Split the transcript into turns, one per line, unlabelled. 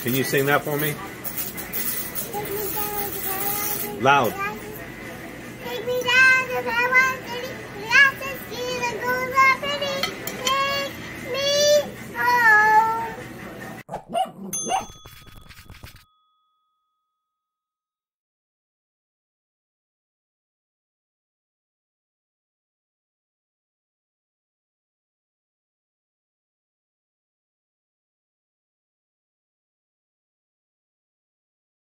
Can you sing that for me?
Take me down to heaven.
Loud.
Take me down to heaven.